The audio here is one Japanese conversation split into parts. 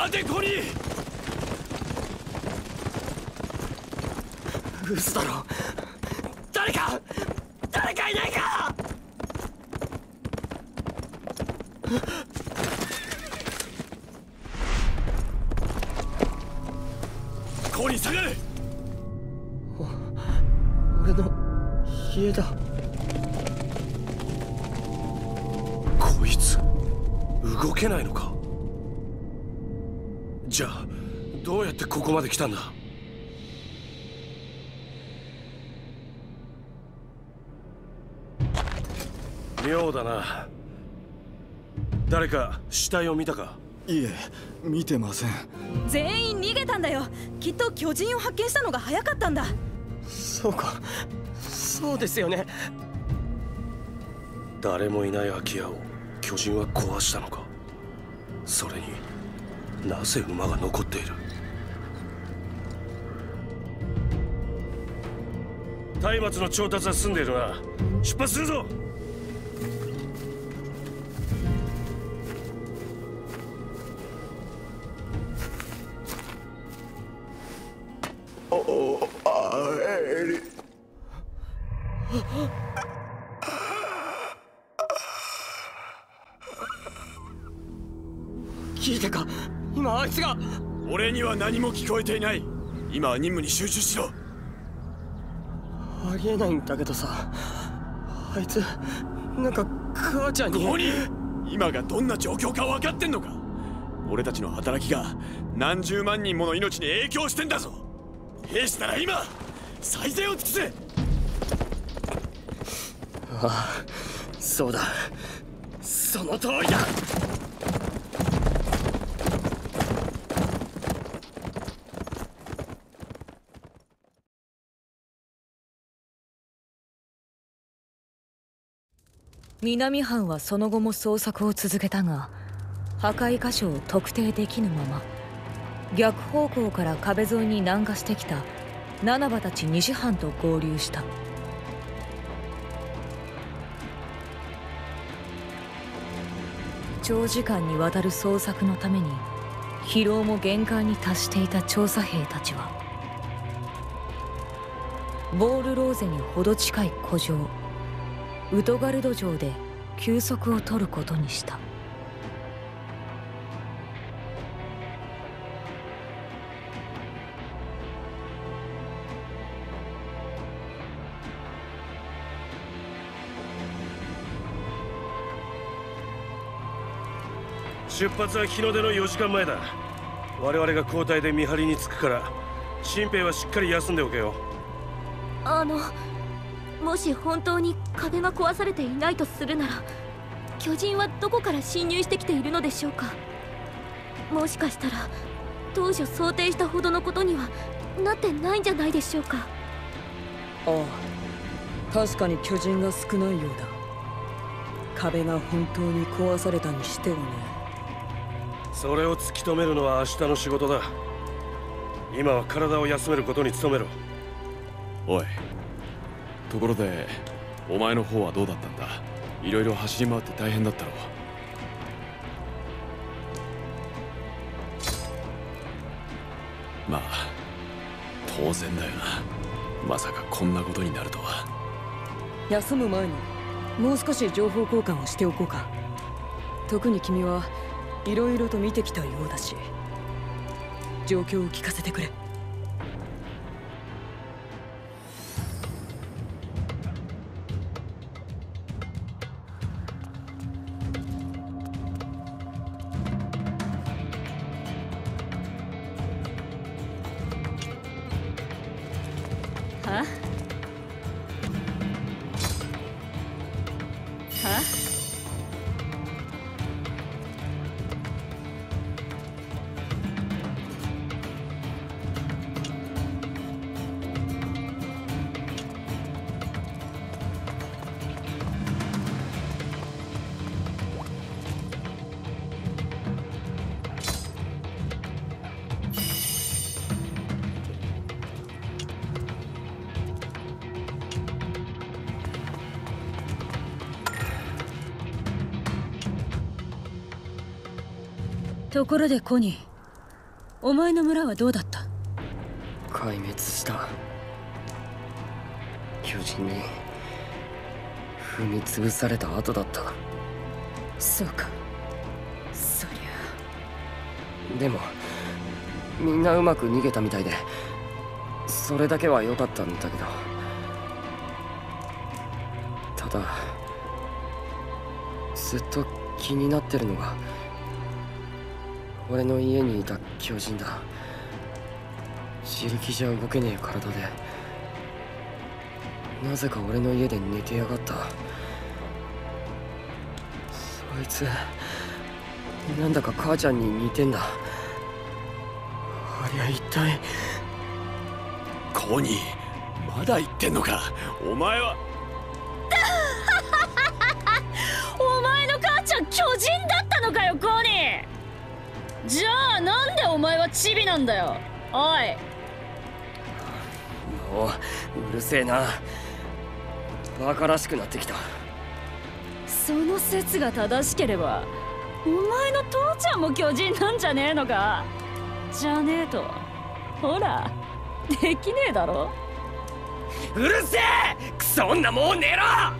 待てコニー。 嘘だろ。誰かいないか。 コニー下がれ。 俺の家だ。 こいつ動けないのか。じゃあどうやってここまで来たんだ。妙だな。誰か死体を見たか。 いえ、見てません。 全員逃げたんだよ。きっと巨人を発見したのが早かったんだ。 そうか、そうですよね。 誰もいない空き家を巨人は壊したのか。それになぜ馬が残っている。松明の調達は済んでいるな。出発するぞ。 聞いたか。今あいつが。 俺には何も聞こえていない。今は任務に集中しろ。 ありえないんだけどさ、あいつなんか母ちゃんに。 コニー、今がどんな状況か分かってんのか。俺たちの働きが何十万人もの命に影響してんだぞ。兵士なら今最善を尽くせ。 ああ、そうだ、その通りだ。 南藩はその後も捜索を続けたが、破壊箇所を特定できぬまま逆方向から壁沿いに南下してきた七葉たち西藩と合流した。長時間にわたる捜索のために疲労も限界に達していた調査兵たちはボールローゼにほど近い古城ウトガルド城で休息を取ることにした。 出発は日の出の4時間前だ。我々が交代で見張りにつくから、新兵はしっかり休んでおけよ。 もし本当に壁が壊されていないとするなら、巨人はどこから侵入してきているのでしょうか。もしかしたら当初想定したほどのことにはなってないんじゃないでしょうか。 ああ、確かに巨人が少ないようだ。壁が本当に壊されたにしてはね。 それを突き止めるのは明日の仕事だ。今は体を休めることに努めろ。 おい、ところでお前の方はどうだったんだ。いろいろ走り回って大変だったろう。まあ当然だよな。まさかこんなことになるとは。 休む前にもう少し情報交換をしておこうか。特に君はいろいろと見てきたようだし、状況を聞かせてくれ。 ところでコニー、 お前の村はどうだった？ 壊滅した。巨人に踏み潰された後だった。 そうか。そりゃ。 でもみんなうまく逃げたみたいで、それだけは良かったんだけど、ただずっと気になってるのが俺の家にいた巨人だ。自力じゃ動けねえ体でなぜか俺の家で寝てやがった。そいつなんだか母ちゃんに似てんだ。ありゃ一体。 コニー、まだ言ってんのか。お前はお前の母ちゃん巨人だったのかよ、コニー。じゃあなんでお前はチビなんだよ、おい。 もううるせえな。バカらしくなってきた。 その説が正しければお前の父ちゃんも巨人なんじゃねえのか。じゃねえとほらできねえだろ。 うるせえクソ女、もう寝ろ。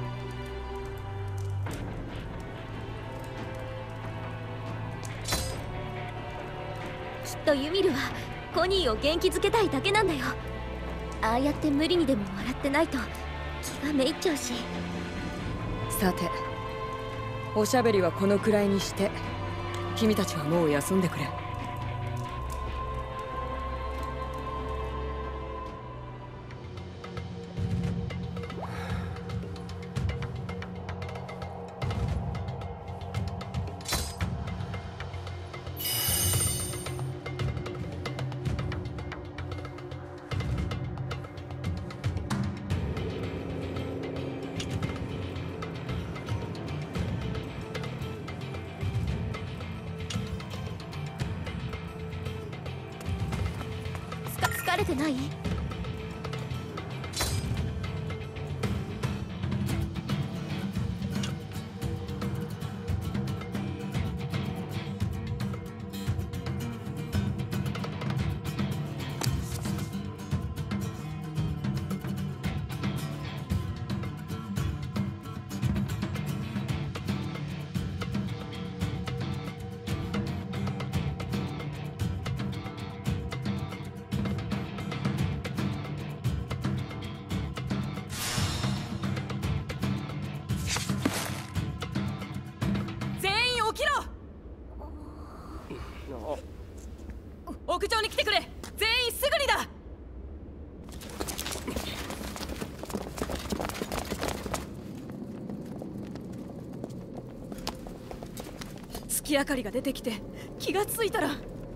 きっとユミルはコニーを元気づけたいだけなんだよ。ああやって無理にでも笑ってないと気がめいっちゃうし。 さて、おしゃべりはこのくらいにして君たちはもう休んでくれ。 疲れてない？ 屋上に来てくれ。全員すぐにだ。月明かりが出てきて気がついたら。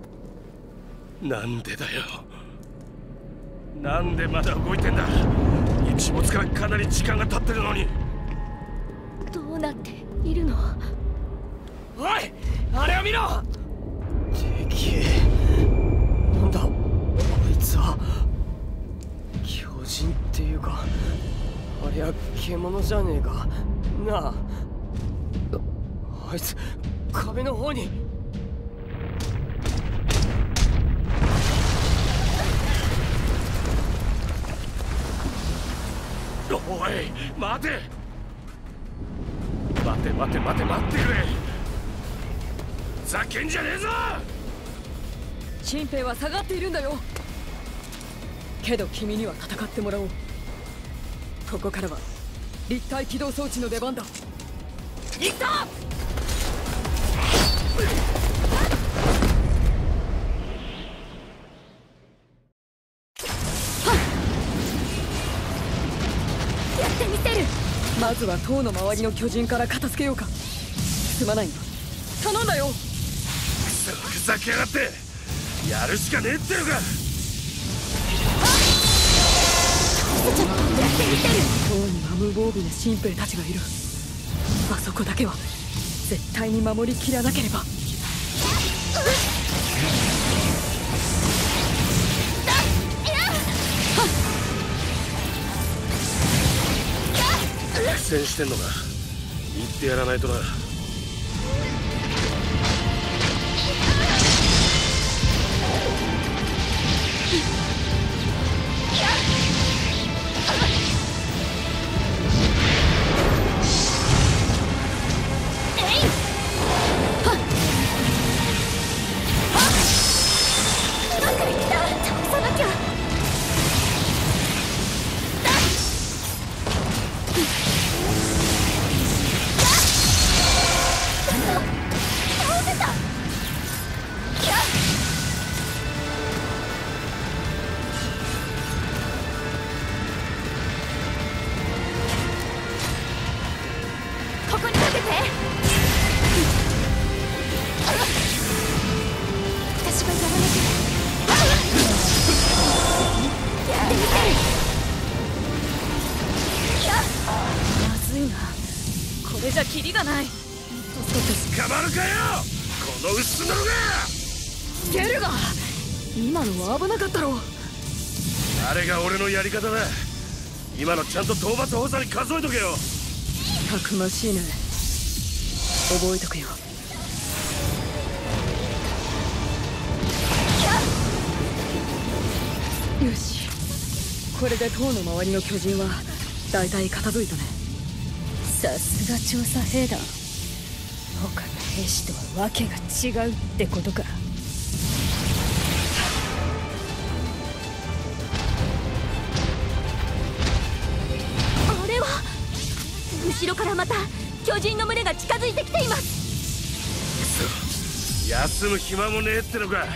なんでだよ。なんでまだ動いてんだ。日没からかなり時間が経ってるのに。 どうなっているの？ おい、あれを見ろ。敵。なんだあいつは。巨人っていうか、ありゃ獣じゃねえかなあ。あいつ壁の方に。 おい待て待て待て待て待ってくれ。ざけんじゃねえぞ。 新兵は下がっているんだよ。けど君には戦ってもらおう。ここからは立体起動装置の出番だ。行くぞ。 やってみせる。 まずは塔の周りの巨人から片付けようか。すまないが頼んだよ。 くそ、ふざけやがって。やるしかねえってのか。 やってみせる。 塔には無防備な新兵たちがいる。あそこだけは絶対に守りきらなければ。 苦戦してんのか。言ってやらないとな。 私がやらなきゃ。やってみせる。 まずいな。これじゃキリがない。 捕まるかよこの薄のが。 ゲルが今のは危なかったろう。 あれが俺のやり方だ。今のちゃんと討伐補佐に数えとけよ。 たくましいね。覚えとくよ。よし、これで塔の周りの巨人は大体片付いたね。 さすが調査兵だ。他の兵士とは訳が違うってことか。 あれは後ろからまた巨人の群れが近づいてきています。 くそ、休む暇もねえってのか。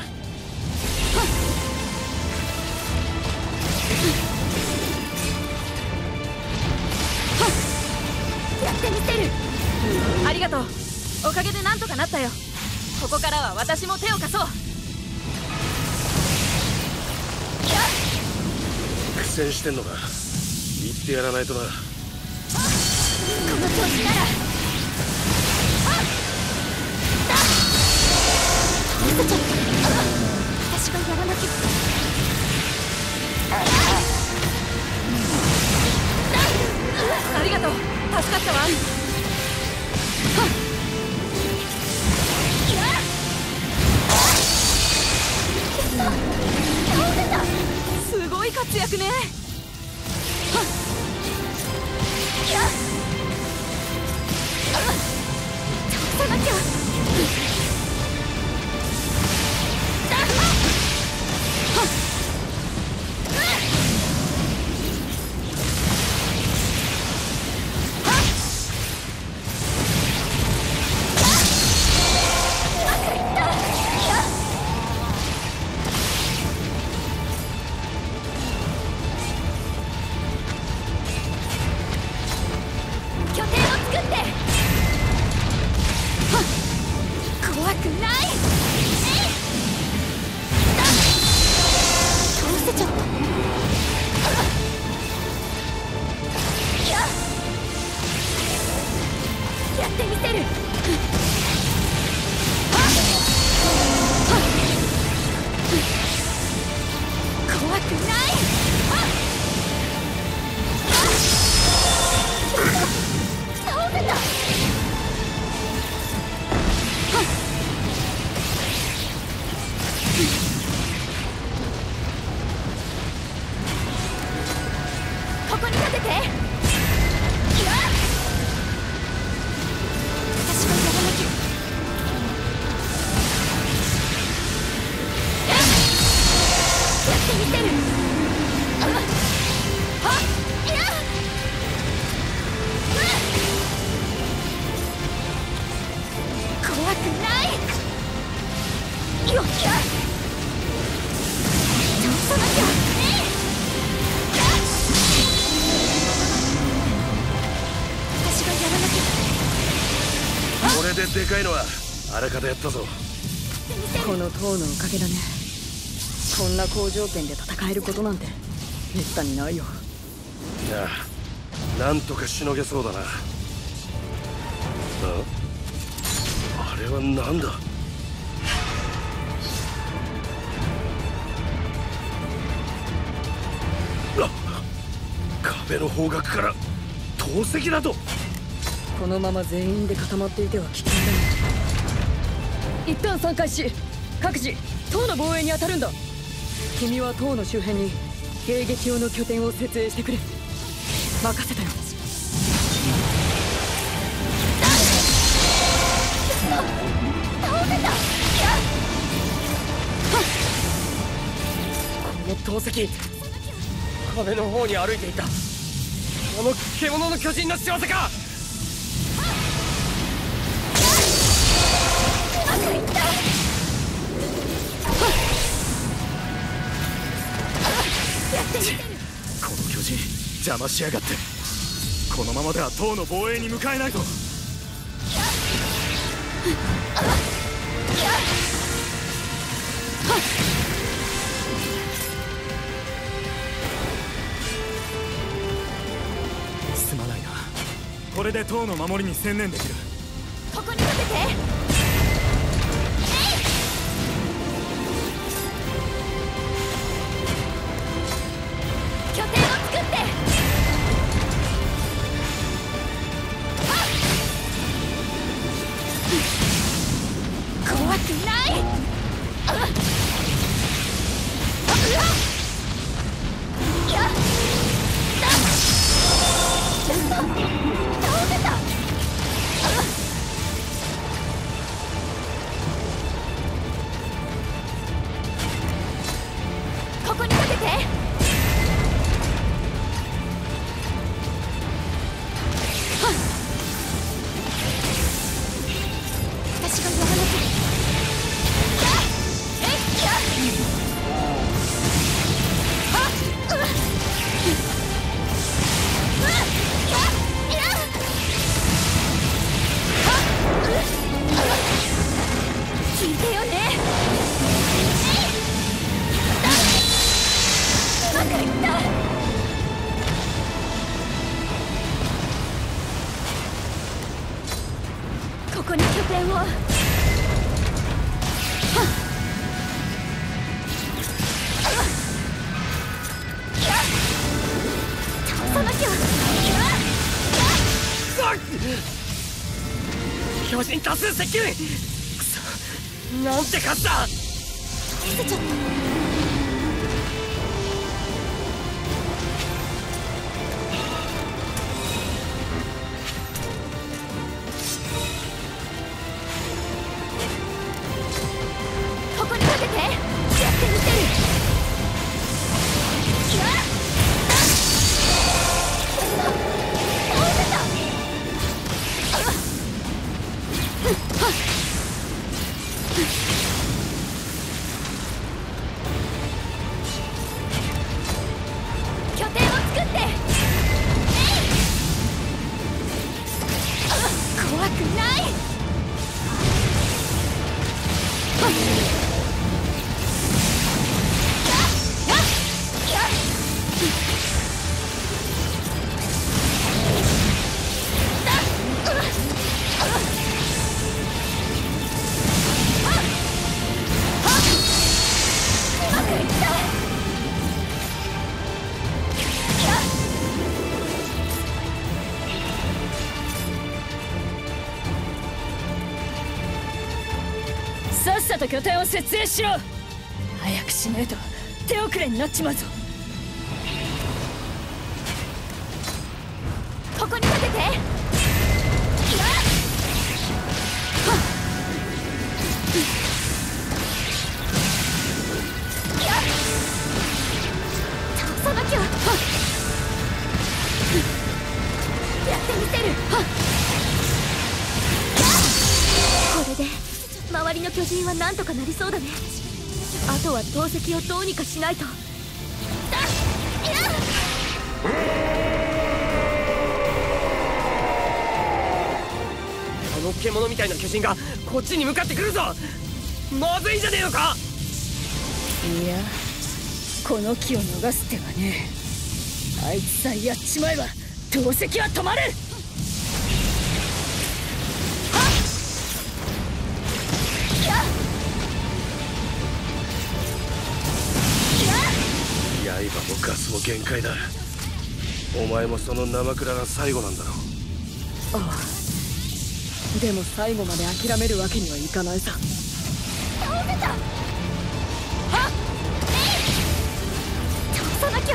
やってみせる。 ありがとう。おかげでなんとかなったよ。ここからは私も手を貸そう。 苦戦してんのか。言ってやらないとな。 この調子なら。倒せちゃった。私がやらなきゃ。 ありがとう。助かったわ。すごい活躍ね。 倒さなきゃ。ここに立てて。私がやらなきゃ。やってみせる。怖くないよっしゃ。倒さなきゃ。私がやらなきゃ。 これででかいのはあらかたやったぞ。 この塔のおかげだね。こんな好条件で戦えることなんてめったにないよ。 ああ、なんとかしのげそうだな。あれはなんだ。壁の方角から投石だと。 このまま全員で固まっていては危険だね。一旦散開し、各自塔の防衛に当たるんだ。君は塔の周辺に迎撃用の拠点を設営してくれ。任せたよ。 倒せた。 この投石、壁の方に歩いていたあの獣の巨人の仕業か。 うまくいった。やってみてる。 この巨人邪魔しやがって。このままでは塔の防衛に向かえないぞ。 れで塔の守りに専念できる。 ここに立てて。拠点を作って。怖くない。ここに立てて。私がやらなきゃ。聞いてよね。うまくいった。ここに拠点を。倒さなきゃ。 巨人多数接近。くそ、なんて勝った。 見せちゃった。ここに立てて。やってみせる。拠点を作って。怖くない。 さっさと拠点を設営しろ。早くしねえと手遅れになっちまうぞ。 ここに立てて。倒さなきゃ。やってみせる。これで周りの巨人はなんとかなりそうだね。あとは投石をどうにかしないと。 あの獣みたいな巨人がこっちに向かってくるぞ。まずいじゃねえのか。 いや、この機を逃す手はねえ。あいつさえやっちまえば投石は止まる。 刃もガスも限界だ。お前もその生倉が最後なんだろう。 ああ、でも最後まで諦めるわけにはいかないさ。 倒せた。倒さなきゃ。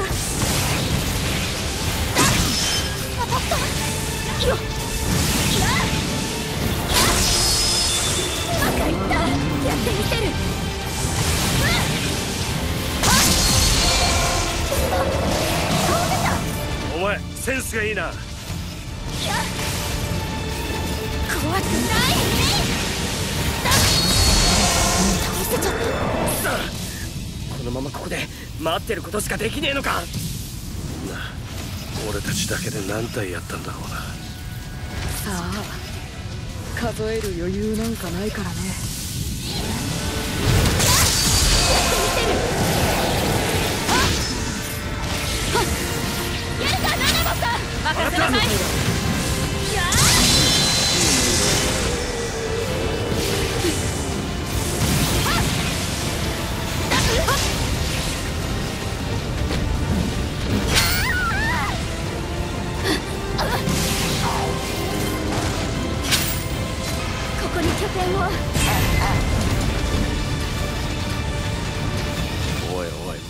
当たった。よっ。うまくいった。やってみせる。 お前センスがいいな。 怖くない。倒せちゃった。 このままここで待ってることしかできねえのか。 俺たちだけで何体やったんだろうな。 さあ、数える余裕なんかないからね。 やるか、ナナボさん。任せなさい。やっ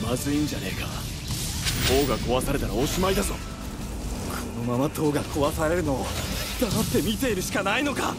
まずいんじゃねえか。塔が壊されたらおしまいだぞ。 このまま塔が壊されるのを黙って見ているしかないのか。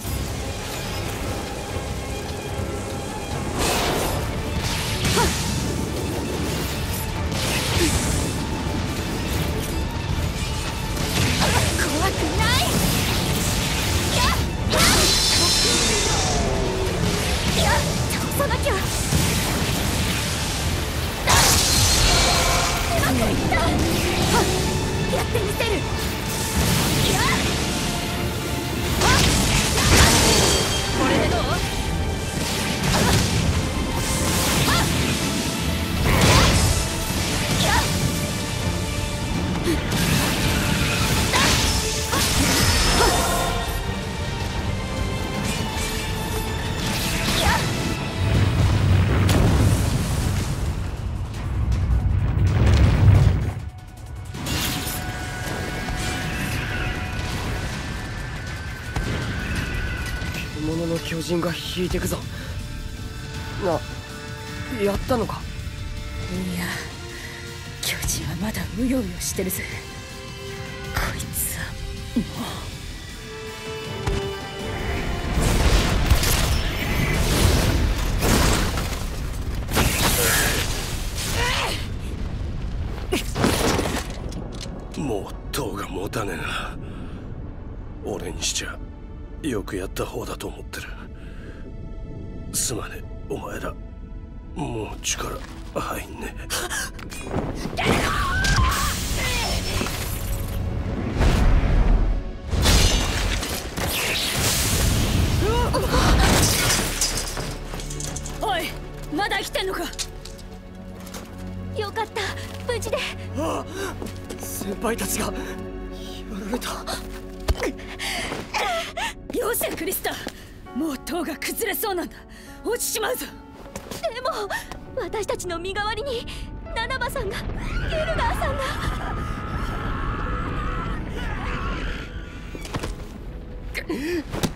獣の巨人が引いてくぞ。やったのか。 いや、巨人はまだうようよしてるぜ。こいつはもう塔が持たねえな。俺にしちゃよくやった方だと思ってる。すまねえ、お前らもう力入んねえ。 おい、まだ生きてんのか。 よかった、無事で。 先輩たちがやられた。 よせクリスタ、もう塔が崩れそうなんだ。落ちちまうぞ。 でも私たちの身代わりにナナバさんが、ゲルガーさんが。